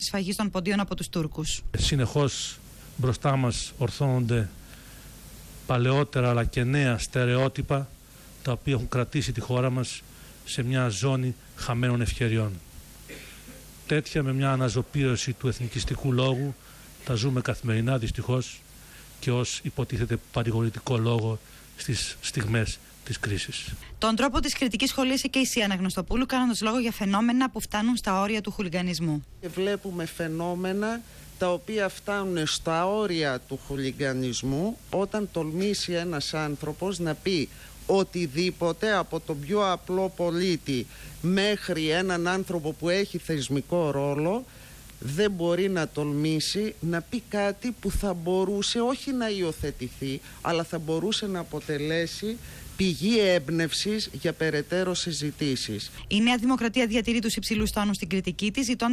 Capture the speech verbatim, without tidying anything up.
της σφαγής των Ποντίων από τους Τούρκους. Συνεχώς μπροστά μας ορθώνονται παλαιότερα αλλά και νέα στερεότυπα, τα οποία έχουν κρατήσει τη χώρα μας σε μια ζώνη χαμένων ευκαιριών. Τέτοια, με μια αναζωπήρωση του εθνικιστικού λόγου, τα ζούμε καθημερινά δυστυχώς και ως υποτίθεται παρηγορητικό λόγο στις στιγμές της κρίσης. Τον τρόπο της κριτικής σχολίασε και η Σία Αναγνωστοπούλου, κάνοντας λόγο για φαινόμενα που φτάνουν στα όρια του χουλιγανισμού. Βλέπουμε φαινόμενα τα οποία φτάνουν στα όρια του χουλιγανισμού όταν τολμήσει ένας άνθρωπος να πει οτιδήποτε, από τον πιο απλό πολίτη μέχρι έναν άνθρωπο που έχει θεσμικό ρόλο, δεν μπορεί να τολμήσει να πει κάτι που θα μπορούσε όχι να υιοθετηθεί, αλλά θα μπορούσε να αποτελέσει πηγή έμπνευσης για περαιτέρω συζητήσεις. Η Νέα Δημοκρατία διατηρεί τους υψηλούς τόνους στην κριτική της, ζητώντας